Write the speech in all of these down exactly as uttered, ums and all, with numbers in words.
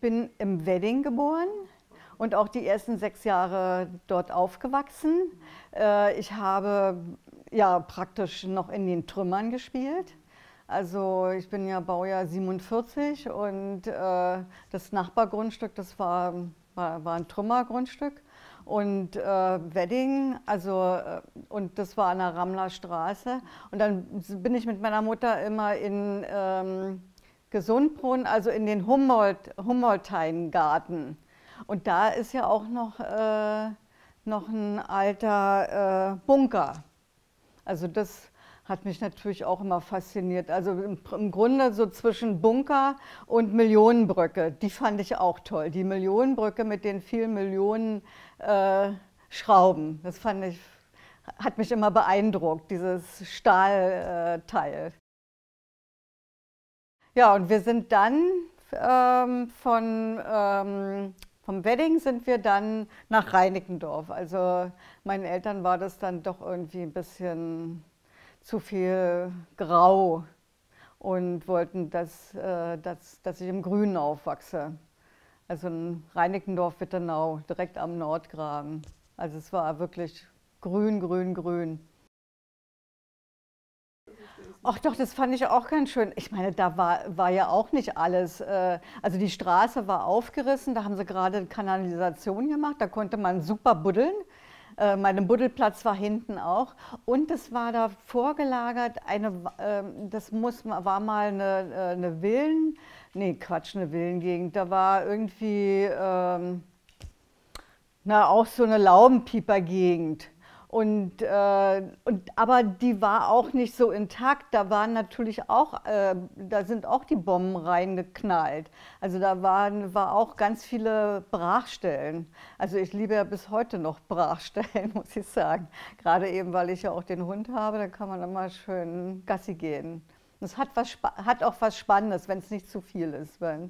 bin im Wedding geboren und auch die ersten sechs Jahre dort aufgewachsen. Äh, ich habe ja praktisch noch in den Trümmern gespielt. Also ich bin ja Baujahr siebenundvierzig und äh, das Nachbargrundstück, das war, war, war ein Trümmergrundstück. Und äh, Wedding, also äh, und das war an der Ramler Straße. Und dann bin ich mit meiner Mutter immer in ähm, Gesundbrunn, also in den Humboldt, Humboldthaingarten. Und da ist ja auch noch, äh, noch ein alter äh, Bunker. Also das hat mich natürlich auch immer fasziniert. Also im, im Grunde so zwischen Bunker und Millionenbrücke, die fand ich auch toll. Die Millionenbrücke mit den vielen Millionen äh, Schrauben, das fand ich, hat mich immer beeindruckt, dieses Stahlteil. Äh, ja, und wir sind dann ähm, von, ähm, vom Wedding sind wir dann nach Reinickendorf. Also meinen Eltern war das dann doch irgendwie ein bisschen zu viel grau und wollten, dass, äh, dass, dass ich im Grünen aufwachse. Also in Reinickendorf-Wittenau, direkt am Nordgraben. Also es war wirklich grün, grün, grün. Ach doch, das fand ich auch ganz schön. Ich meine, da war, war ja auch nicht alles. äh, Also die Straße war aufgerissen, da haben sie gerade Kanalisation gemacht, da konnte man super buddeln. Äh, Mein Buddelplatz war hinten auch. Und es war da vorgelagert, eine, ähm, das muss, war mal eine, äh, eine Villen, nee, Quatsch, eine Villengegend. Da war irgendwie, ähm, na, auch so eine Laubenpieper-Gegend. Und, äh, und, aber die war auch nicht so intakt. Da waren natürlich auch, äh, da sind auch die Bomben reingeknallt. Also da waren war auch ganz viele Brachstellen. Also ich liebe ja bis heute noch Brachstellen, muss ich sagen. Gerade eben, weil ich ja auch den Hund habe, da kann man immer schön Gassi gehen. Das hat, was, hat auch was Spannendes, wenn es nicht zu viel ist. Weil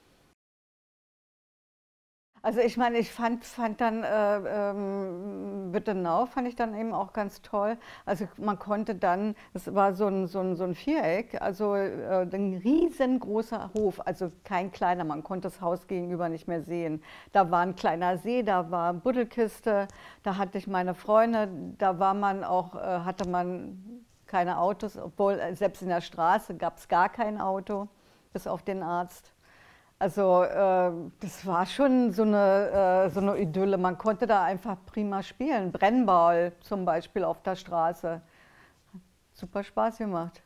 Also ich meine, ich fand, fand dann äh, ähm, Wittenau fand ich dann eben auch ganz toll. Also man konnte dann, es war so ein, so ein, so ein Viereck, also äh, ein riesengroßer Hof, also kein kleiner, man konnte das Haus gegenüber nicht mehr sehen. Da war ein kleiner See, da war Buddelkiste, da hatte ich meine Freunde, da war man auch, äh, hatte man keine Autos, obwohl äh, selbst in der Straße gab es gar kein Auto, bis auf den Arzt. Also äh, das war schon so eine, äh, so eine Idylle. Man konnte da einfach prima spielen. Brennball zum Beispiel auf der Straße. Super Spaß gemacht.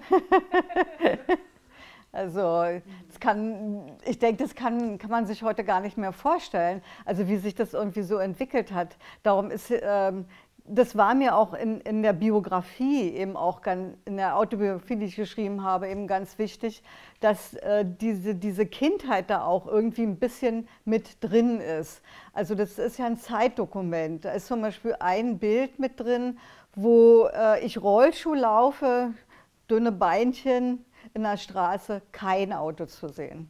Also das kann, ich denke, das kann, kann man sich heute gar nicht mehr vorstellen, also wie sich das irgendwie so entwickelt hat. Darum ist, ähm, das war mir auch in, in der Biografie, eben auch ganz, in der Autobiografie, die ich geschrieben habe, eben ganz wichtig, dass äh, diese, diese Kindheit da auch irgendwie ein bisschen mit drin ist. Also das ist ja ein Zeitdokument. Da ist zum Beispiel ein Bild mit drin, wo äh, ich Rollschuh laufe, dünne Beinchen, in der Straße kein Auto zu sehen.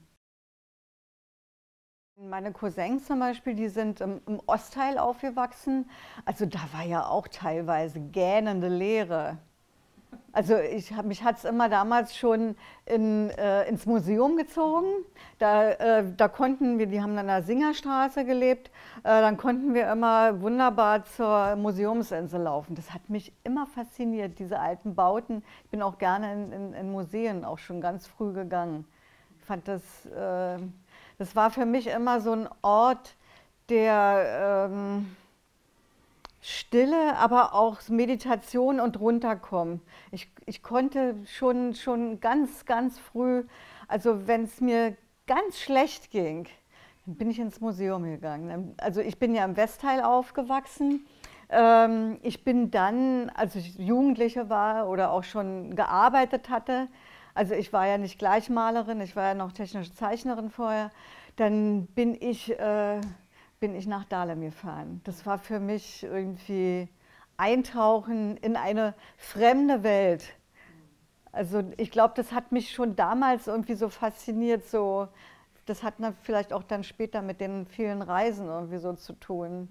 Meine Cousins zum Beispiel, die sind im, im Ostteil aufgewachsen. Also da war ja auch teilweise gähnende Leere. Also ich, hab- mich hat es immer damals schon in, äh, ins Museum gezogen. Da, äh, da konnten wir, die haben an der Singerstraße gelebt, äh, dann konnten wir immer wunderbar zur Museumsinsel laufen. Das hat mich immer fasziniert, diese alten Bauten. Ich bin auch gerne in, in, in Museen auch schon ganz früh gegangen. Ich fand das, äh, das war für mich immer so ein Ort, der ähm, Stille, aber auch Meditation und runterkommen. Ich, ich konnte schon, schon ganz, ganz früh, also wenn es mir ganz schlecht ging, dann bin ich ins Museum gegangen. Also ich bin ja im Westteil aufgewachsen. Ähm, ich bin dann, als ich Jugendliche war oder auch schon gearbeitet hatte, also ich war ja nicht Gleichmalerin, ich war ja noch technische Zeichnerin vorher, dann bin ich äh, bin ich nach Dahlem gefahren. Das war für mich irgendwie Eintauchen in eine fremde Welt. Also ich glaube, das hat mich schon damals irgendwie so fasziniert. So, das hat dann vielleicht auch dann später mit den vielen Reisen irgendwie so zu tun.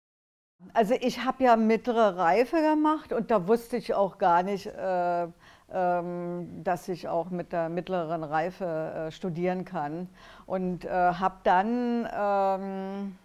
Also ich habe ja mittlere Reife gemacht und da wusste ich auch gar nicht, äh, äh, ähm, dass ich auch mit der mittleren Reife äh, studieren kann. Und äh, habe dann, ähm,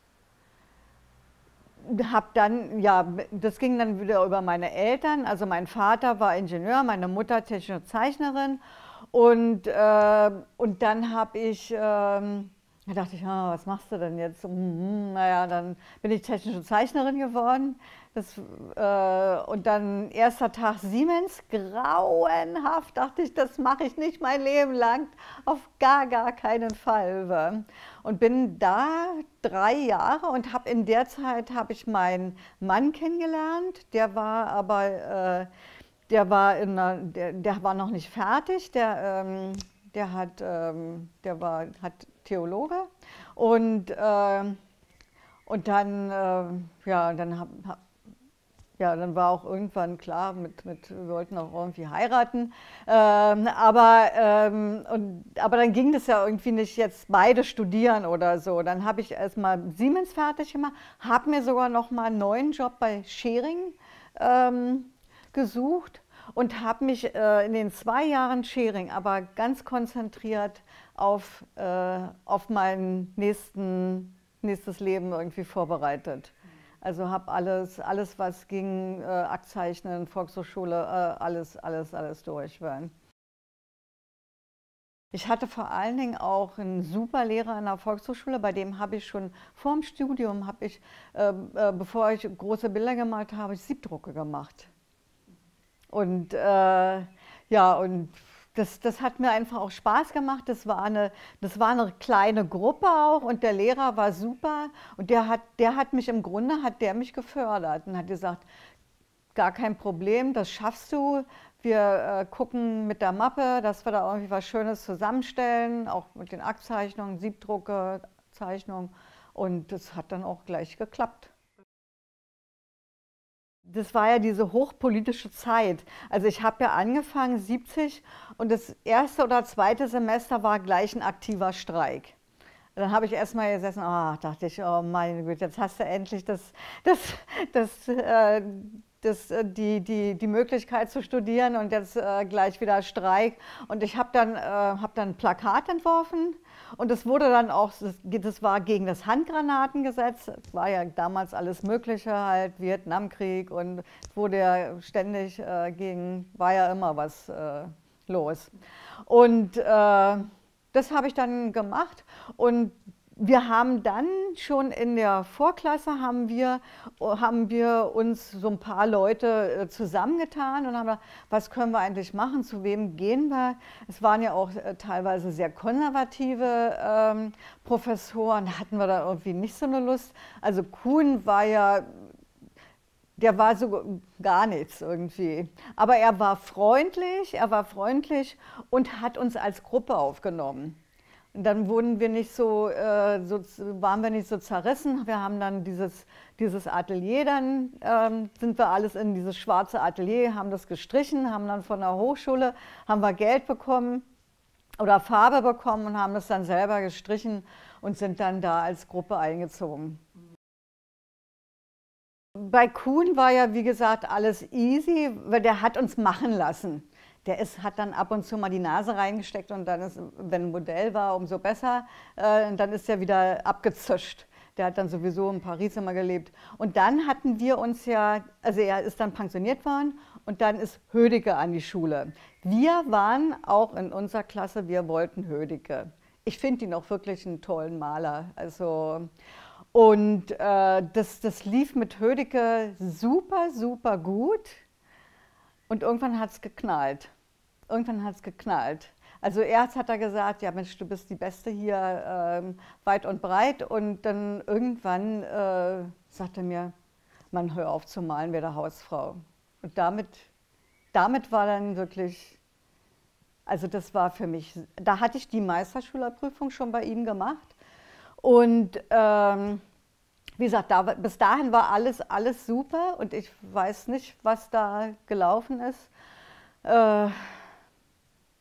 hab dann, ja, das ging dann wieder über meine Eltern. Also mein Vater war Ingenieur, meine Mutter technische Zeichnerin. Und, äh, und dann habe ich, ähm, da dachte ich, ah, was machst du denn jetzt? Hm, naja, dann bin ich technische Zeichnerin geworden. Das, äh, und dann erster Tag Siemens, grauenhaft, dachte ich, das mache ich nicht mein Leben lang, auf gar, gar keinen Fall. Und bin da drei Jahre und habe in der Zeit habe ich meinen Mann kennengelernt, der war aber, äh, der war, in einer, der, der war noch nicht fertig, der, ähm, der, hat, ähm, der war, hat Theologe und, äh, und dann, äh, ja, dann hab, hab, ja, dann war auch irgendwann klar, mit, mit, wir wollten auch irgendwie heiraten. Ähm, aber, ähm, und, aber dann ging das ja irgendwie nicht jetzt beide studieren oder so. Dann habe ich erstmal Siemens fertig gemacht, habe mir sogar noch mal einen neuen Job bei Schering ähm, gesucht und habe mich äh, in den zwei Jahren Schering aber ganz konzentriert auf, äh, auf mein nächsten, nächstes Leben irgendwie vorbereitet. Also habe alles, alles, was ging, äh, Aktzeichnen, Volkshochschule, äh, alles, alles, alles durch. Ich hatte vor allen Dingen auch einen super Lehrer an der Volkshochschule, bei dem habe ich schon vor dem Studium, habe ich, äh, äh, bevor ich große Bilder gemalt habe, ich Siebdrucke gemacht. Und äh, ja, und Das, das hat mir einfach auch Spaß gemacht. Das war eine, das war eine kleine Gruppe auch und der Lehrer war super und der hat, der hat mich im Grunde hat der mich gefördert und hat gesagt, gar kein Problem, das schaffst du. Wir äh, gucken mit der Mappe, dass wir da irgendwie was Schönes zusammenstellen, auch mit den Aktzeichnungen, Siebdrucke, Zeichnungen und das hat dann auch gleich geklappt. Das war ja diese hochpolitische Zeit. Also ich habe ja angefangen, siebzig, und das erste oder zweite Semester war gleich ein aktiver Streik. Dann habe ich erst mal gesessen, oh, dachte ich, oh meine Güte, jetzt hast du endlich das, das, das, äh, das, äh, die, die, die Möglichkeit zu studieren und jetzt äh, gleich wieder Streik. Und ich habe dann, äh, hab dann ein Plakat entworfen und das wurde dann auch, das, das war gegen das Handgranatengesetz, das war ja damals alles Mögliche, halt Vietnamkrieg und wurde ja ständig äh, gegen, war ja immer was äh, los. Und äh, das habe ich dann gemacht und wir haben dann schon in der Vorklasse haben wir, haben wir uns so ein paar Leute zusammengetan und haben gesagt, was können wir eigentlich machen, zu wem gehen wir? Es waren ja auch teilweise sehr konservative ähm, Professoren, da hatten wir da irgendwie nicht so eine Lust. Also Kuhn war ja, der war so gar nichts irgendwie. Aber er war freundlich, er war freundlich und hat uns als Gruppe aufgenommen. Und dann wurden wir nicht so, äh, so, waren wir nicht so zerrissen. Wir haben dann dieses, dieses Atelier, dann ähm, sind wir alles in dieses schwarze Atelier, haben das gestrichen, haben dann von der Hochschule, haben wir Geld bekommen oder Farbe bekommen und haben das dann selber gestrichen und sind dann da als Gruppe eingezogen. Bei Kuhn war ja, wie gesagt, alles easy, weil der hat uns machen lassen. Der ist, hat dann ab und zu mal die Nase reingesteckt und dann ist, wenn ein Modell war, umso besser, äh, dann ist er wieder abgezischt. Der hat dann sowieso in Paris immer gelebt. Und dann hatten wir uns ja, also er ist dann pensioniert worden und dann ist Hödicke an die Schule. Wir waren auch in unserer Klasse, wir wollten Hödicke. Ich finde ihn auch wirklich einen tollen Maler. Also, und äh, das, das lief mit Hödicke super, super gut und irgendwann hat es geknallt. Irgendwann hat es geknallt. Also erst hat er gesagt, ja Mensch, du bist die Beste hier ähm, weit und breit. Und dann irgendwann äh, sagte er mir, man hör auf zu malen, wäre der Hausfrau. Und damit, damit war dann wirklich, also das war für mich, da hatte ich die Meisterschülerprüfung schon bei ihm gemacht. Und ähm, wie gesagt, da, bis dahin war alles, alles super und ich weiß nicht, was da gelaufen ist. Äh,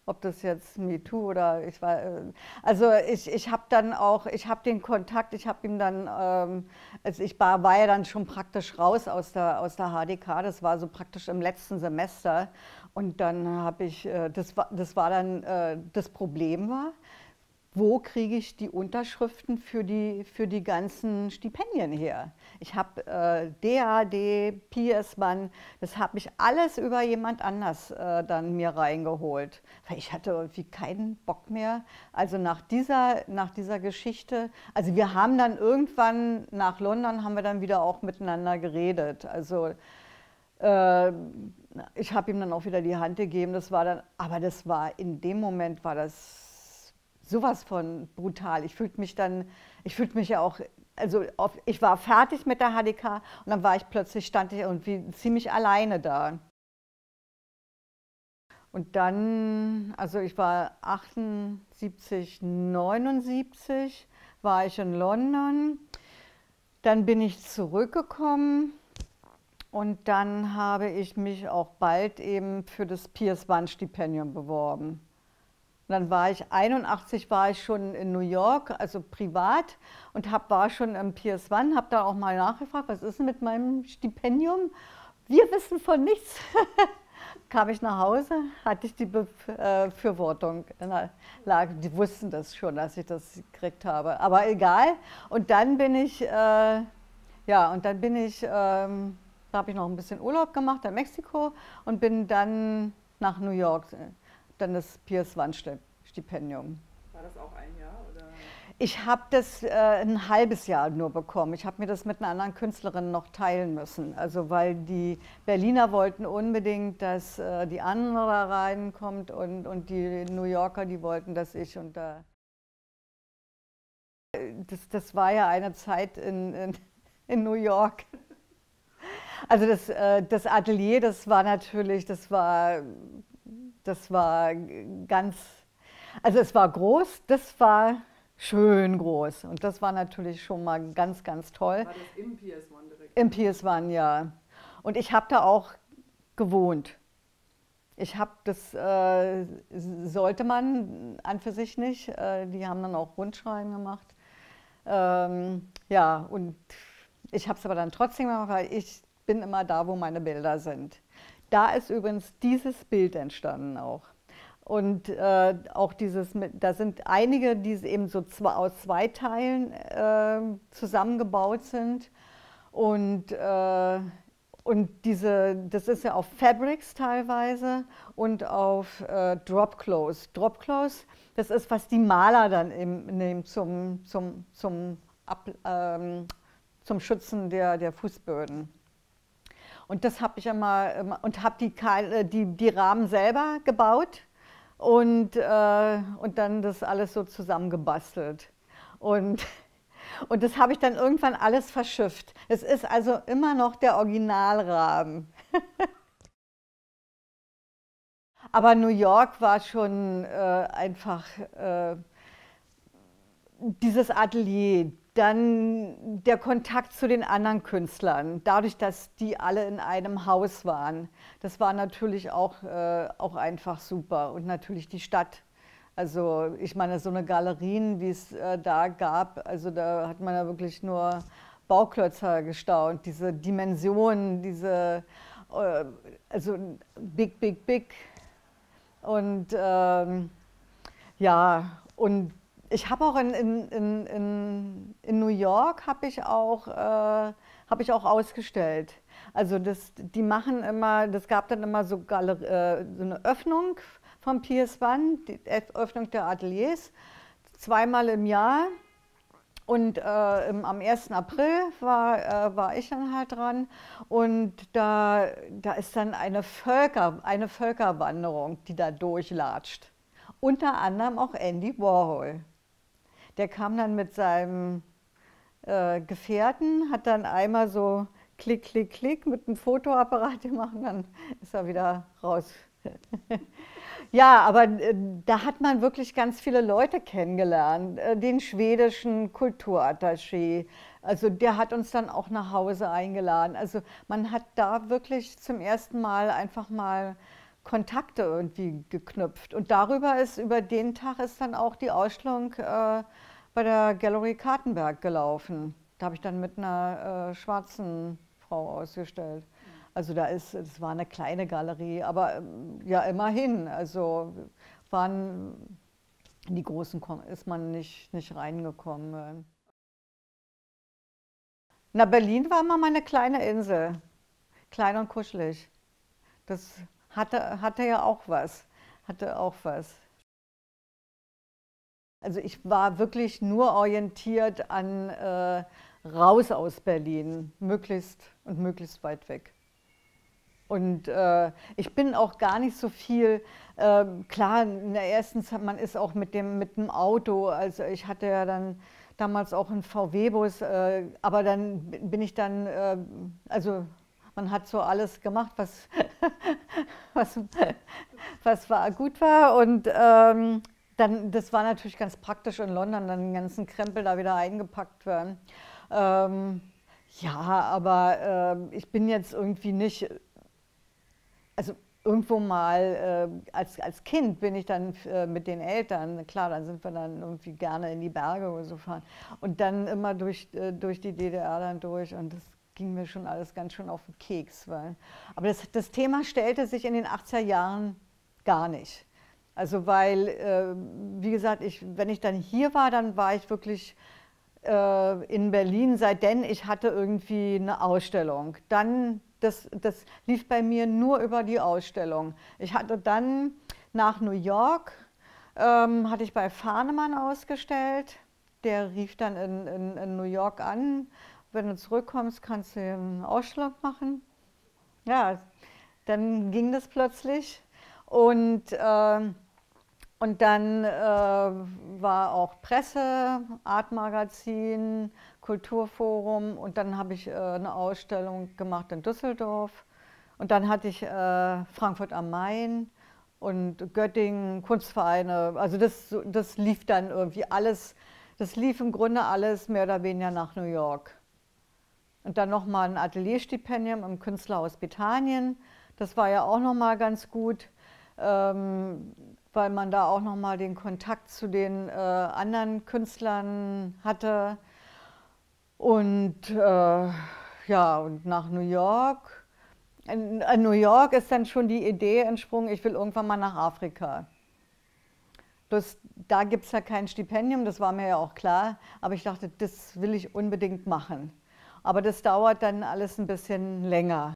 ob das jetzt MeToo oder ich war, äh, also ich, ich habe dann auch, ich habe den Kontakt, ich habe ihm dann, ähm, also ich war, war ja dann schon praktisch raus aus der, aus der H D K, das war so praktisch im letzten Semester und dann habe ich, äh, das war, das war dann, äh, das Problem war, wo kriege ich die Unterschriften für die, für die ganzen Stipendien her? Ich habe äh, D A D, P S eins, das habe ich alles über jemand anders äh, dann mir reingeholt. Weil ich hatte irgendwie keinen Bock mehr. Also nach dieser, nach dieser Geschichte, also wir haben dann irgendwann nach London, haben wir dann wieder auch miteinander geredet. Also äh, ich habe ihm dann auch wieder die Hand gegeben, das war dann, aber das war, in dem Moment war das sowas von brutal. Ich fühlte mich dann, ich fühlte mich ja auch, also auf, ich war fertig mit der H D K und dann war ich plötzlich, stand ich irgendwie ziemlich alleine da. Und dann, also ich war achtundsiebzig, neunundsiebzig, war ich in London. Dann bin ich zurückgekommen und dann habe ich mich auch bald eben für das P S eins Stipendium beworben. Und dann war ich, einundachtzig war ich schon in New York, also privat, und hab, war schon im P S eins, habe da auch mal nachgefragt, was ist denn mit meinem Stipendium? Wir wissen von nichts. Kam ich nach Hause, hatte ich die Befürwortung. Die wussten das schon, dass ich das gekriegt habe, aber egal. Und dann bin ich, äh, ja, und dann bin ich, ähm, da habe ich noch ein bisschen Urlaub gemacht in Mexiko und bin dann nach New York. Dann das P S eins Stipendium. War das auch ein Jahr? Oder? Ich habe das äh, ein halbes Jahr nur bekommen. Ich habe mir das mit einer anderen Künstlerin noch teilen müssen. Also weil die Berliner wollten unbedingt, dass äh, die andere reinkommt und, und die New Yorker, die wollten, dass ich und da. Äh, das, das war ja eine Zeit in, in, in New York. Also das, äh, das Atelier, das war natürlich, das war Das war ganz, also es war groß, das war schön groß und das war natürlich schon mal ganz, ganz toll. War das im P S eins direkt? Im P S eins, ja. Und ich habe da auch gewohnt. Ich habe das, äh, sollte man an für sich nicht, äh, die haben dann auch Rundschreiben gemacht. Ähm, ja, und ich habe es aber dann trotzdem gemacht, weil ich bin immer da, wo meine Bilder sind. Da ist übrigens dieses Bild entstanden auch. Und äh, auch dieses, da sind einige, die eben so zwei, aus zwei Teilen äh, zusammengebaut sind. Und, äh, und diese, das ist ja auf Fabrics teilweise und auf äh, Drop Clothes. Drop Clothes, das ist, was die Maler dann eben nehmen zum, zum, zum, Ab, ähm, zum Schützen der, der Fußböden. Und das habe ich immer, und habe die, die, die Rahmen selber gebaut und, äh, und dann das alles so zusammengebastelt. Und, und das habe ich dann irgendwann alles verschifft. Es ist also immer noch der Originalrahmen. Aber New York war schon äh, einfach äh, dieses Atelier. Dann der Kontakt zu den anderen Künstlern, dadurch, dass die alle in einem Haus waren. Das war natürlich auch, äh, auch einfach super. Und natürlich die Stadt. Also ich meine, so eine Galerien, wie es äh, da gab, also da hat man ja wirklich nur Bauklötzer gestaunt. Diese Dimensionen, diese, äh, also big, big, big. Und ähm, ja, und ich habe auch in, in, in, in New York habe ich, auch, äh, hab ich auch ausgestellt. Also das, die machen immer, das gab dann immer so, Galer äh, so eine Öffnung vom P S eins, die Öffnung der Ateliers, zweimal im Jahr. Und äh, im, am ersten April war, äh, war ich dann halt dran und da, da ist dann eine, Völker, eine Völkerwanderung, die da durchlatscht. Unter anderem auch Andy Warhol. Der kam dann mit seinem äh, Gefährten, hat dann einmal so klick, klick, klick mit einem Fotoapparat gemacht und dann ist er wieder raus. Ja, aber äh, da hat man wirklich ganz viele Leute kennengelernt. Äh, den schwedischen Kulturattaché, also der hat uns dann auch nach Hause eingeladen. Also man hat da wirklich zum ersten Mal einfach mal Kontakte irgendwie geknüpft. Und darüber ist, über den Tag ist dann auch die Ausstellung äh, bei der Gallery Kartenberg gelaufen. Da habe ich dann mit einer äh, schwarzen Frau ausgestellt. Also da ist, es war eine kleine Galerie, aber ähm, ja immerhin, also waren in die großen ist man nicht, nicht reingekommen. Na, Berlin war immer meine kleine Insel, klein und kuschelig. Das hatte, hatte ja auch was, hatte auch was. Also ich war wirklich nur orientiert an äh, raus aus Berlin, möglichst und möglichst weit weg. Und äh, ich bin auch gar nicht so viel, äh, klar, in der ersten Zeit, man ist auch mit dem, mit dem Auto, also ich hatte ja dann damals auch einen V W-Bus, äh, aber dann bin ich dann, äh, also man hat so alles gemacht, was, was, was war, gut war und ähm, dann, das war natürlich ganz praktisch in London, dann den ganzen Krempel da wieder eingepackt werden. Ähm, ja, aber äh, ich bin jetzt irgendwie nicht, also irgendwo mal äh, als, als Kind bin ich dann äh, mit den Eltern, klar, dann sind wir dann irgendwie gerne in die Berge oder so fahren und dann immer durch, äh, durch die D D R dann durch und das ging mir schon alles ganz schön auf den Keks. Weil, aber das, das Thema stellte sich in den achtziger Jahren gar nicht. Also weil, äh, wie gesagt, ich, wenn ich dann hier war, dann war ich wirklich äh, in Berlin, seitdem ich hatte irgendwie eine Ausstellung. Dann Das, das lief bei mir nur über die Ausstellung. Ich hatte dann nach New York, ähm, hatte ich bei Farnemann ausgestellt. Der rief dann in, in, in New York an, wenn du zurückkommst, kannst du eine Ausstellung machen. Ja, dann ging das plötzlich. Und, äh, und dann äh, war auch Presse, Artmagazin, Kulturforum und dann habe ich äh, eine Ausstellung gemacht in Düsseldorf und dann hatte ich äh, Frankfurt am Main und Göttingen, Kunstvereine, also das, das lief dann irgendwie alles, das lief im Grunde alles mehr oder weniger nach New York. Und dann nochmal ein Atelierstipendium im Künstlerhaus Bethanien, das war ja auch nochmal ganz gut, ähm, weil man da auch nochmal den Kontakt zu den äh, anderen Künstlern hatte. Und äh, ja, und nach New York. In, in New York ist dann schon die Idee entsprungen, ich will irgendwann mal nach Afrika. Bloß, da gibt es ja kein Stipendium, das war mir ja auch klar, aber ich dachte, das will ich unbedingt machen. Aber das dauert dann alles ein bisschen länger.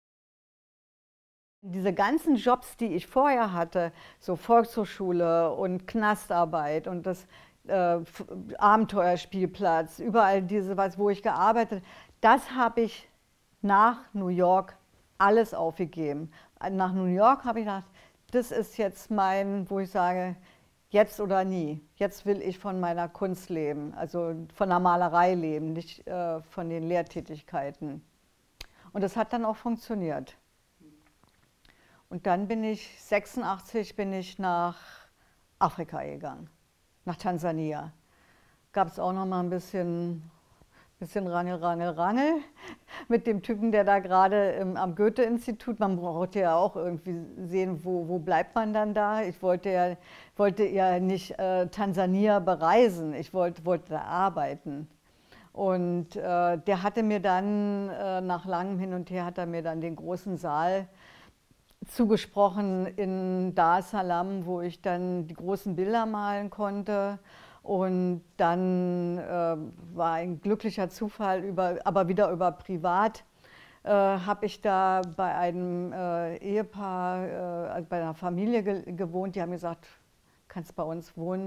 Diese ganzen Jobs, die ich vorher hatte, so Volkshochschule und Knastarbeit und das äh, Abenteuerspielplatz, überall diese, was, wo ich gearbeitet habe, das habe ich nach New York alles aufgegeben. Nach New York habe ich gedacht, das ist jetzt mein, wo ich sage, jetzt oder nie. Jetzt will ich von meiner Kunst leben, also von der Malerei leben, nicht äh, von den Lehrtätigkeiten. Und das hat dann auch funktioniert. Und dann bin ich, sechsundachtzig bin ich nach Afrika gegangen, nach Tansania. Gab es auch noch mal ein bisschen, bisschen Rangel, Rangel, Rangel mit dem Typen, der da gerade am Goethe-Institut, man brauchte ja auch irgendwie sehen, wo, wo bleibt man dann da. Ich wollte ja, wollte ja nicht äh, Tansania bereisen, ich wollte, wollte da arbeiten. Und äh, der hatte mir dann, äh, nach langem Hin und Her, hat er mir dann den großen Saal zugesprochen in Dar es Salaam, wo ich dann die großen Bilder malen konnte. Und dann äh, war ein glücklicher Zufall, über, aber wieder über privat, äh, habe ich da bei einem äh, Ehepaar, äh, also bei einer Familie ge gewohnt, die haben gesagt, kannst bei uns wohnen.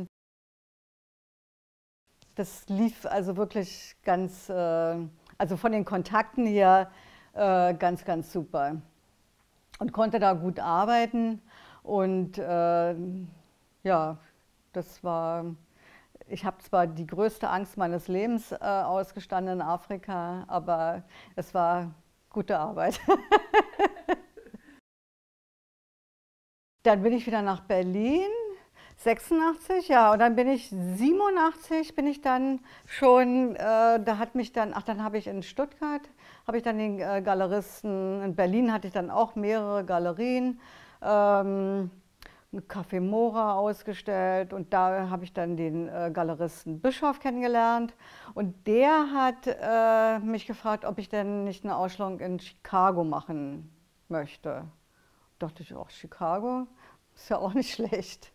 Das lief also wirklich ganz, äh, also von den Kontakten her äh, ganz, ganz super. Und konnte da gut arbeiten und äh, ja, das war, ich habe zwar die größte Angst meines Lebens äh, ausgestanden in Afrika, aber es war gute Arbeit. Dann bin ich wieder nach Berlin, sechsundachtzig, ja, und dann bin ich siebenundachtzig, bin ich dann schon, äh, da hat mich dann, ach, dann habe ich in Stuttgart, habe ich dann den äh, Galeristen, in Berlin hatte ich dann auch mehrere Galerien, ähm, ein Café Mora ausgestellt und da habe ich dann den äh, Galeristen Bischof kennengelernt und der hat äh, mich gefragt, ob ich denn nicht eine Ausstellung in Chicago machen möchte. Da dachte ich, auch Chicago ist ja auch nicht schlecht.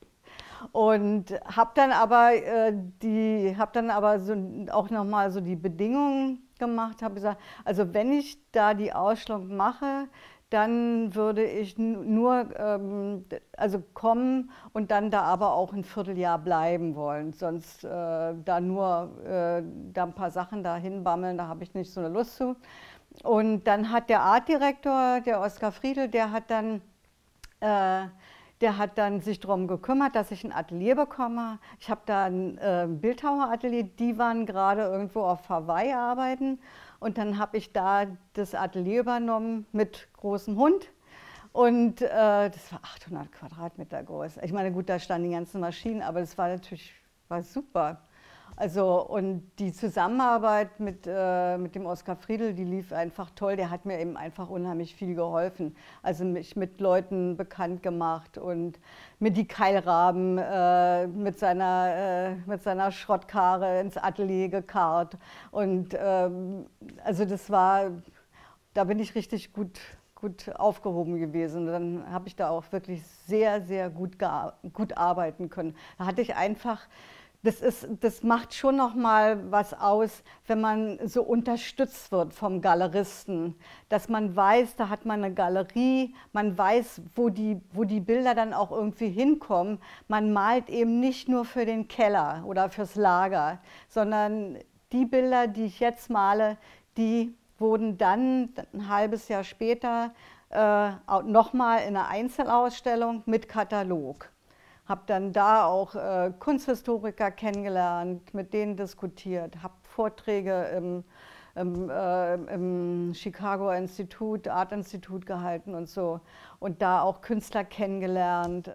Und habe dann aber äh, die, habe dann aber so auch noch mal so die Bedingungen gemacht, habe gesagt, also wenn ich da die Ausstellung mache, dann würde ich nur ähm, also kommen und dann da aber auch ein Vierteljahr bleiben wollen. Sonst äh, da nur äh, da ein paar Sachen da hinbammeln, da habe ich nicht so eine Lust zu. Und dann hat der Artdirektor, der Oskar Friedl, der hat dann äh, der hat dann sich darum gekümmert, dass ich ein Atelier bekomme. Ich habe da ein äh, Bildhaueratelier, die waren gerade irgendwo auf Hawaii arbeiten. Und dann habe ich da das Atelier übernommen mit großem Hund. Und äh, das war achthundert Quadratmeter groß. Ich meine, gut, da standen die ganzen Maschinen, aber das war natürlich war super. Also und die Zusammenarbeit mit, äh, mit dem Oskar Friedl, die lief einfach toll. Der hat mir eben einfach unheimlich viel geholfen. Also mich mit Leuten bekannt gemacht und mir die Keilraben äh, mit, seiner, äh, mit seiner Schrottkarre ins Atelier gekarrt. Und ähm, also das war, da bin ich richtig gut, gut aufgehoben gewesen. Dann habe ich da auch wirklich sehr, sehr gut, gut arbeiten können. Da hatte ich einfach Das, ist, das macht schon noch mal was aus, wenn man so unterstützt wird vom Galeristen, dass man weiß, da hat man eine Galerie, man weiß, wo die, wo die Bilder dann auch irgendwie hinkommen. Man malt eben nicht nur für den Keller oder fürs Lager, sondern die Bilder, die ich jetzt male, die wurden dann ein halbes Jahr später äh, noch mal in einer Einzelausstellung mit Katalog. Habe dann da auch äh, Kunsthistoriker kennengelernt, mit denen diskutiert, habe Vorträge im, im, äh, im Chicago Institut, Art Institut gehalten und so und da auch Künstler kennengelernt.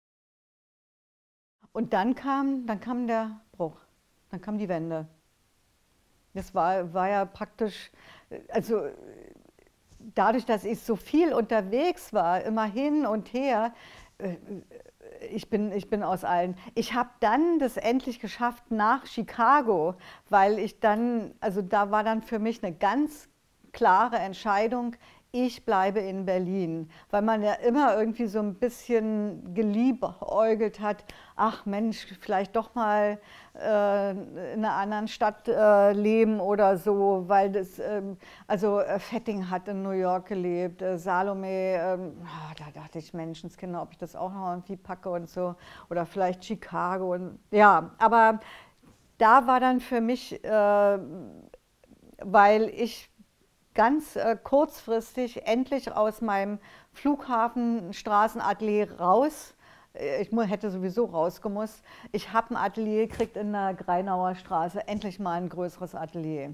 Und dann kam, dann kam der Bruch, dann kam die Wende. Das war, war ja praktisch, also dadurch, dass ich so viel unterwegs war, immer hin und her, äh, Ich bin, ich bin aus allen. Ich habe dann das endlich geschafft nach Chicago, weil ich dann, also da war dann für mich eine ganz klare Entscheidung, ich bleibe in Berlin, weil man ja immer irgendwie so ein bisschen geliebäugelt hat, ach Mensch, vielleicht doch mal äh, in einer anderen Stadt äh, leben oder so, weil das, ähm, also äh, Fetting hat in New York gelebt, äh, Salome, ähm, ah, da dachte ich, Menschenskinder, ob ich das auch noch irgendwie packe und so, oder vielleicht Chicago, und, ja, aber da war dann für mich, äh, weil ich ganz äh, kurzfristig endlich aus meinem Flughafenstraßenatelier raus. Ich hätte sowieso rausgemusst. Ich habe ein Atelier gekriegt in der Greinauer Straße, endlich mal ein größeres Atelier.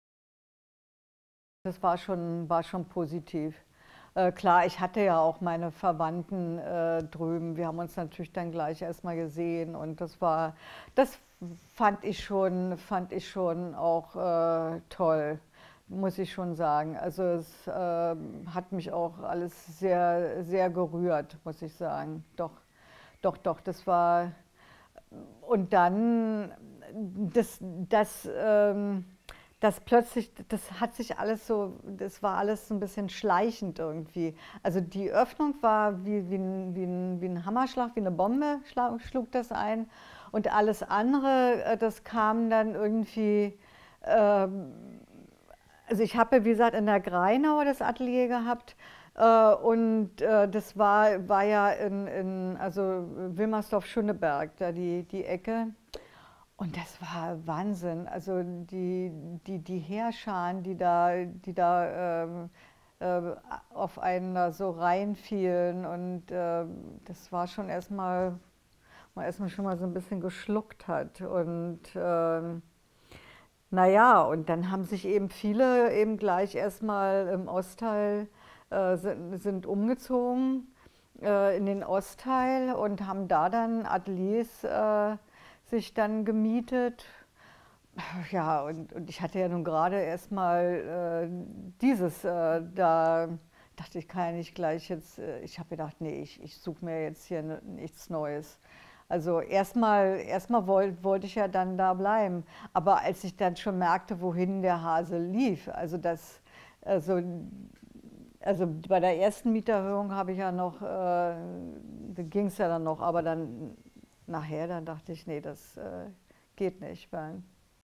Das war schon, war schon positiv. Äh, klar, ich hatte ja auch meine Verwandten äh, drüben. Wir haben uns natürlich dann gleich erstmal gesehen und das war, das fand ich schon, fand ich schon auch äh, toll. Muss ich schon sagen. Also es äh, hat mich auch alles sehr, sehr gerührt, muss ich sagen. Doch, doch, doch, das war. Und dann, das, das, ähm, das plötzlich, das hat sich alles so, das war alles so ein bisschen schleichend irgendwie. Also die Öffnung war wie, wie, ein, wie, ein, wie ein Hammerschlag, wie eine Bombe schlag, schlug das ein. Und alles andere, das kam dann irgendwie. Ähm, Also ich habe, wie gesagt, in der Greinau das Atelier gehabt äh, und äh, das war, war ja in, in also Wilmersdorf-Schöneberg, da die, die Ecke. Und das war Wahnsinn. Also die, die, die Heerscharen, die da, die da ähm, äh, auf einen da so reinfielen und äh, das war schon erstmal, man erstmal schon mal so ein bisschen geschluckt hat. Und ähm, naja, und dann haben sich eben viele eben gleich erstmal im Ostteil äh, sind, sind umgezogen äh, in den Ostteil und haben da dann Ateliers äh, sich dann gemietet. Ja, und, und ich hatte ja nun gerade erstmal äh, dieses äh, da dachte ich, kann ja nicht gleich jetzt, äh, ich habe gedacht, nee, ich, ich suche mir jetzt hier ne- nichts Neues. Also erstmal erstmal wollte wollt ich ja dann da bleiben. Aber als ich dann schon merkte, wohin der Hase lief, also das, also, also bei der ersten Mieterhöhung habe ich ja noch, äh, da ging es ja dann noch, aber dann nachher, dann dachte ich, nee, das äh, geht nicht. Weil,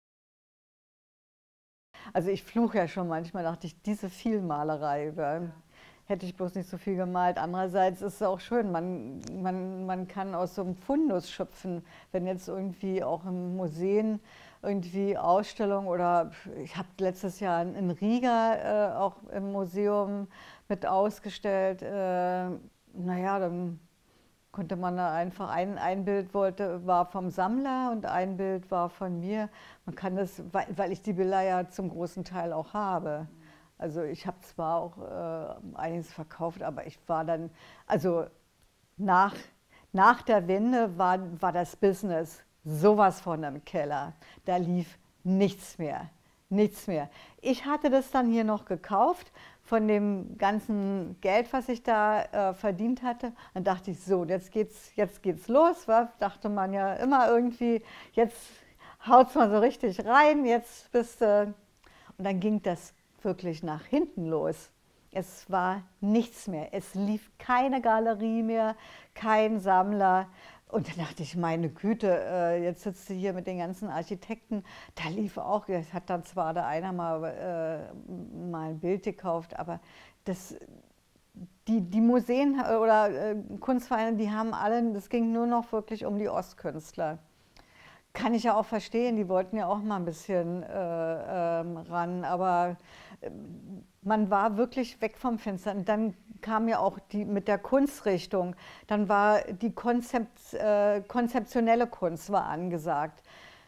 also ich fluche ja schon manchmal, dachte ich, diese Vielmalerei, weil, hätte ich bloß nicht so viel gemalt. Andererseits ist es auch schön, man, man, man kann aus so einem Fundus schöpfen, wenn jetzt irgendwie auch im Museen irgendwie Ausstellungen oder ich habe letztes Jahr in Riga äh, auch im Museum mit ausgestellt. Äh, naja, dann konnte man da einfach, ein, ein Bild wollte, war vom Sammler und ein Bild war von mir. Man kann das, weil, weil ich die Bilder ja zum großen Teil auch habe. Also ich habe zwar auch äh, einiges verkauft, aber ich war dann, also nach, nach der Wende war, war das Business sowas von im Keller. Da lief nichts mehr, nichts mehr. Ich hatte das dann hier noch gekauft von dem ganzen Geld, was ich da äh, verdient hatte. Dann dachte ich, so, jetzt geht's, jetzt geht's los. Was? Dachte man ja immer irgendwie, jetzt haut's mal so richtig rein, jetzt bist du. Und dann ging das wirklich nach hinten los. Es war nichts mehr. Es lief keine Galerie mehr, kein Sammler. Und dann dachte ich, meine Güte, äh, jetzt sitzt du hier mit den ganzen Architekten. Da lief auch, das hat dann zwar der einer mal, äh, mal ein Bild gekauft, aber das, die, die Museen oder äh, Kunstvereine, die haben alle, das ging nur noch wirklich um die Ostkünstler. Kann ich ja auch verstehen, die wollten ja auch mal ein bisschen äh, ähm, ran, aber äh, man war wirklich weg vom Fenster. Und dann kam ja auch die mit der Kunstrichtung, dann war die Konzept, äh, konzeptionelle Kunst war angesagt.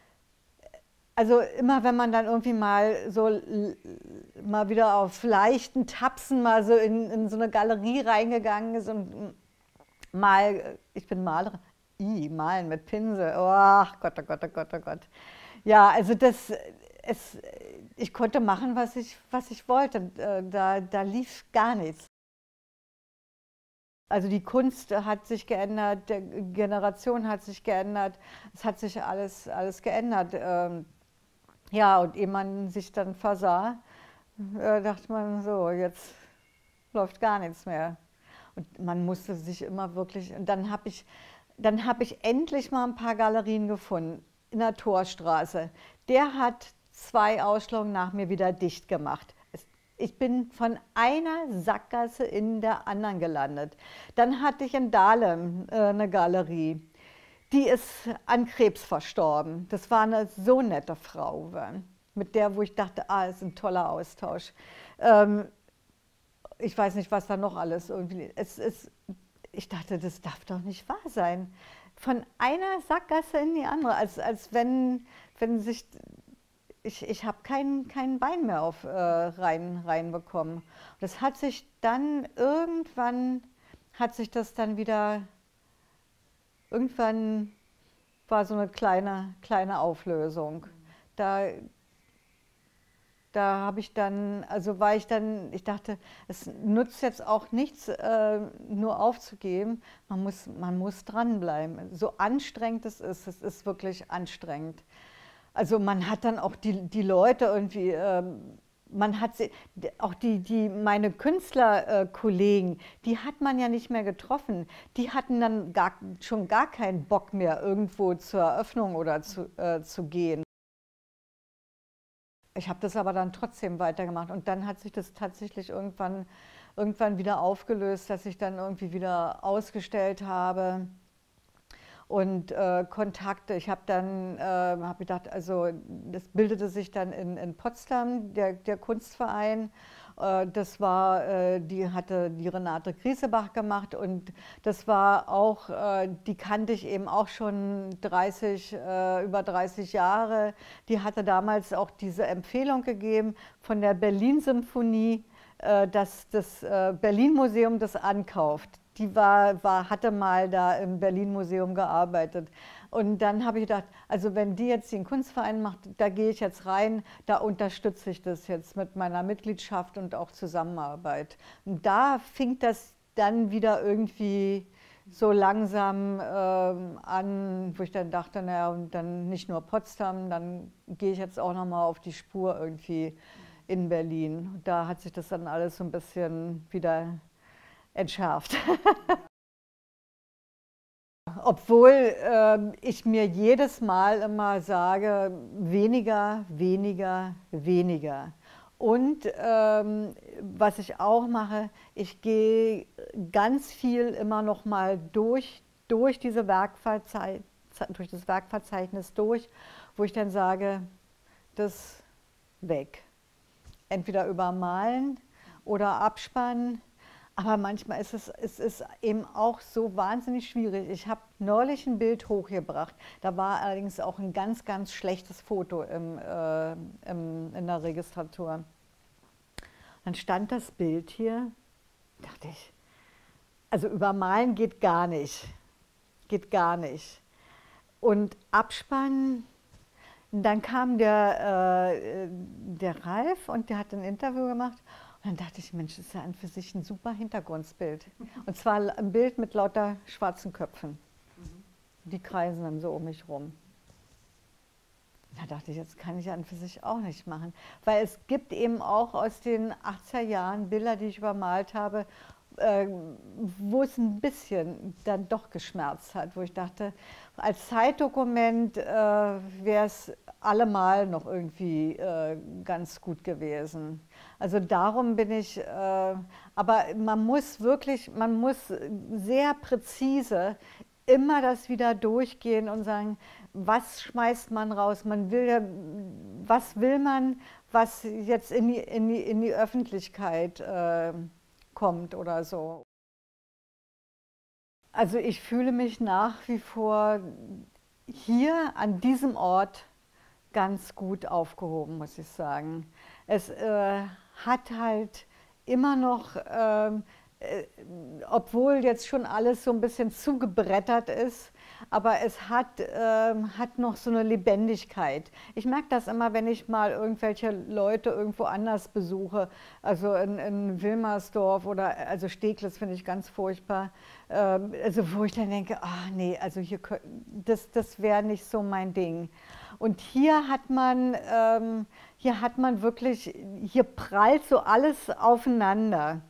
Also immer wenn man dann irgendwie mal so mal wieder auf leichten Tapsen mal so in, in so eine Galerie reingegangen ist und mal, ich bin Malerin, I, malen mit Pinsel, oh Gott, oh Gott, oh Gott, oh Gott. Ja, also das, es, ich konnte machen, was ich, was ich wollte, da, da lief gar nichts. Also die Kunst hat sich geändert, die Generation hat sich geändert, es hat sich alles, alles geändert. Ähm, Ja, und ehe man sich dann versah, äh, dachte man so, jetzt läuft gar nichts mehr. Und man musste sich immer wirklich, und dann habe ich, dann habe ich endlich mal ein paar Galerien gefunden in der Torstraße. Der hat zwei Ausstellungen nach mir wieder dicht gemacht. Es- Ich bin von einer Sackgasse in der anderen gelandet. Dann hatte ich in Dahlem äh, eine Galerie. Die ist an Krebs verstorben. Das war eine so nette Frau, mit der, wo ich dachte, ah, ist ein toller Austausch. Ähm, ich weiß nicht, was da noch alles irgendwie. Es ist, ich dachte, das darf doch nicht wahr sein. Von einer Sackgasse in die andere, als, als wenn, wenn sich. Ich, ich habe kein, kein Bein mehr auf äh, rein, reinbekommen. Das hat sich dann irgendwann, hat sich das dann wieder, irgendwann war so eine kleine, kleine Auflösung. Da, da habe ich dann, also war ich dann, ich dachte, es nutzt jetzt auch nichts, äh, nur aufzugeben. Man muss, man muss dranbleiben. So anstrengend es ist, es ist wirklich anstrengend. Also man hat dann auch die, die Leute irgendwie, ähm, man hat sie, auch die, die, meine Künstlerkollegen, die hat man ja nicht mehr getroffen. Die hatten dann gar, schon gar keinen Bock mehr, irgendwo zur Eröffnung oder zu, äh, zu gehen. Ich habe das aber dann trotzdem weitergemacht und dann hat sich das tatsächlich irgendwann, irgendwann wieder aufgelöst, dass ich dann irgendwie wieder ausgestellt habe und äh, Kontakte. Ich habe dann äh, hab gedacht, also das bildete sich dann in, in Potsdam, der, der Kunstverein. Äh, das war, äh, die hatte die Renate Griesebach gemacht und das war auch, äh, die kannte ich eben auch schon dreißig, äh, über dreißig Jahre. Die hatte damals auch diese Empfehlung gegeben von der Berlin-Symphonie, äh, dass das äh, Berlin-Museum das ankauft. Die war, war, hatte mal da im Berlin-Museum gearbeitet. Und dann habe ich gedacht, also wenn die jetzt den Kunstverein macht, da gehe ich jetzt rein, da unterstütze ich das jetzt mit meiner Mitgliedschaft und auch Zusammenarbeit. Und da fing das dann wieder irgendwie so langsam ähm, an, wo ich dann dachte, naja, und dann nicht nur Potsdam, dann gehe ich jetzt auch nochmal auf die Spur irgendwie in Berlin. Da hat sich das dann alles so ein bisschen wieder entschärft. Obwohl äh, ich mir jedes Mal immer sage, weniger, weniger, weniger. Und ähm, was ich auch mache, ich gehe ganz viel immer noch mal durch, durch, diese Werkverzei durch das Werkverzeichnis durch, wo ich dann sage, das weg. Entweder übermalen oder abspannen. Aber manchmal ist es, es ist eben auch so wahnsinnig schwierig. Ich habe neulich ein Bild hochgebracht. Da war allerdings auch ein ganz, ganz schlechtes Foto im, äh, im, in der Registratur. Dann stand das Bild hier, dachte ich, also übermalen geht gar nicht. Geht gar nicht. Und abspannen, dann kam der, äh, der Ralf und der hat ein Interview gemacht. Und dann dachte ich, Mensch, das ist ja an für sich ein super Hintergrundbild. Und zwar ein Bild mit lauter schwarzen Köpfen. Die kreisen dann so um mich rum. Da dachte ich, jetzt kann ich an für sich auch nicht machen. Weil es gibt eben auch aus den achtziger Jahren Bilder, die ich übermalt habe, äh, wo es ein bisschen dann doch geschmerzt hat, wo ich dachte, als Zeitdokument äh, wäre es allemal noch irgendwie äh, ganz gut gewesen. Also darum bin ich, äh, aber man muss wirklich, man muss sehr präzise immer das wieder durchgehen und sagen, was schmeißt man raus? Man will ja, was will man, was jetzt in die, in die, in die Öffentlichkeit äh, kommt oder so. Also ich fühle mich nach wie vor hier an diesem Ort ganz gut aufgehoben, muss ich sagen. Es äh, hat halt immer noch, äh, äh, obwohl jetzt schon alles so ein bisschen zugebrettert ist, aber es hat, äh, hat noch so eine Lebendigkeit. Ich merke das immer, wenn ich mal irgendwelche Leute irgendwo anders besuche, also in, in Wilmersdorf oder also Steglitz finde ich ganz furchtbar, äh, also wo ich dann denke, ah nee, also hier, das, das wäre nicht so mein Ding. Und hier hat man, ähm, hier hat man wirklich, hier prallt so alles aufeinander.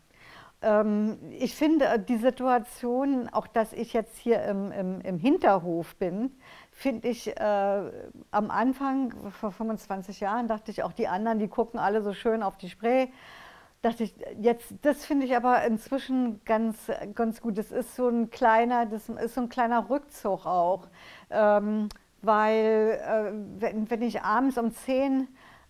Ähm, ich finde die Situation, auch dass ich jetzt hier im, im, im Hinterhof bin, finde ich äh, am Anfang, vor fünfundzwanzig Jahren, dachte ich auch, die anderen, die gucken alle so schön auf die Spree. Dachte ich, jetzt, das finde ich aber inzwischen ganz, ganz gut. Das ist so ein kleiner, das ist so ein kleiner Rückzug auch. Ähm, weil äh, wenn, wenn ich abends um zehn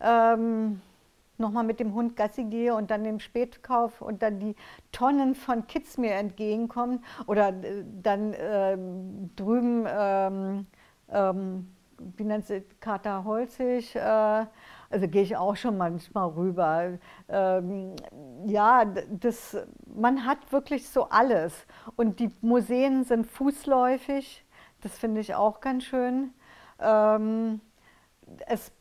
ähm, nochmal mit dem Hund Gassi gehe und dann den Spätkauf und dann die Tonnen von Kids mir entgegenkommen oder äh, dann äh, drüben, ähm, ähm, wie nennt sie, Kater Holzig, äh, also gehe ich auch schon manchmal rüber. Ähm, ja, das, man hat wirklich so alles und die Museen sind fußläufig, das finde ich auch ganz schön. Ähm, es,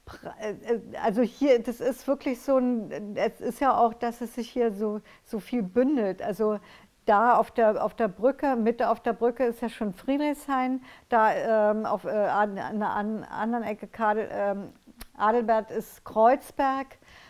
also hier, das ist wirklich so ein, es ist ja auch, dass es sich hier so, so viel bündelt. Also da auf der, auf der Brücke, Mitte auf der Brücke ist ja schon Friedrichshain, da ähm, auf, äh, an, an der anderen Ecke Kadel, ähm, Adelbert ist Kreuzberg.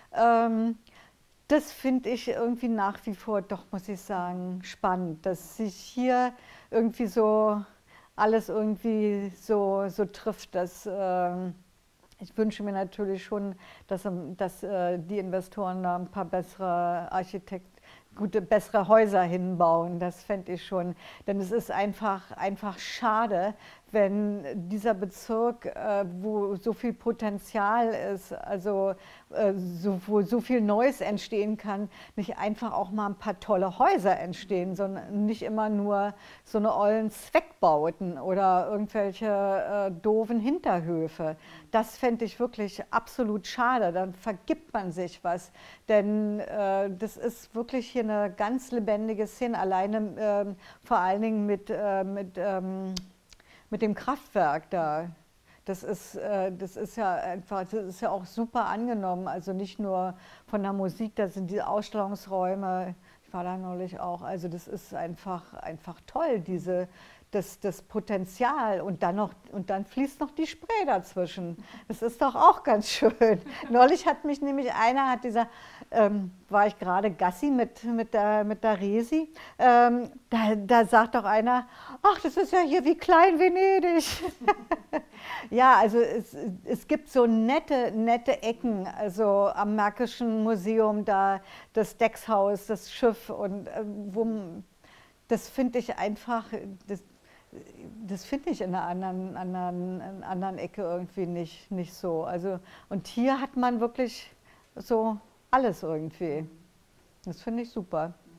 Ähm, das finde ich irgendwie nach wie vor, doch muss ich sagen, spannend, dass sich hier irgendwie so alles irgendwie so, so trifft, dass ähm, ich wünsche mir natürlich schon, dass, dass äh, die Investoren da ein paar bessere Architekten, gute, bessere Häuser hinbauen. Das fände ich schon. Denn es ist einfach, einfach schade, wenn dieser Bezirk, äh, wo so viel Potenzial ist, also äh, so, wo so viel Neues entstehen kann, nicht einfach auch mal ein paar tolle Häuser entstehen, sondern nicht immer nur so eine ollen Zweckbauten oder irgendwelche äh, doofen Hinterhöfe. Das fände ich wirklich absolut schade. Dann vergibt man sich was. Denn äh, das ist wirklich hier eine ganz lebendige Szene, alleine äh, vor allen Dingen mit, äh, mit ähm, mit dem Kraftwerk da. Das ist, äh, das ist ja einfach, das ist ja auch super angenommen. Also nicht nur von der Musik, da sind die Ausstellungsräume. Ich war da neulich auch. Also das ist einfach, einfach toll, diese, das, das Potenzial. Und dann noch, und dann fließt noch die Spree dazwischen. Das ist doch auch ganz schön. Neulich hat mich nämlich einer, hat dieser, ähm, war ich gerade Gassi mit, mit der, mit der Resi, ähm, da, da sagt doch einer, ach, das ist ja hier wie Klein-Venedig. Ja, also es, es gibt so nette, nette Ecken, also am Märkischen Museum, da das Deckshaus, das Schiff und äh, wo, das finde ich einfach, das, das finde ich in einer anderen, anderen, in einer anderen Ecke irgendwie nicht, nicht so. Also, und hier hat man wirklich so alles irgendwie. Das finde ich super.